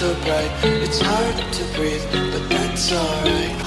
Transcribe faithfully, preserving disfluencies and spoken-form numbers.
so bright. It's hard to breathe, but that's alright.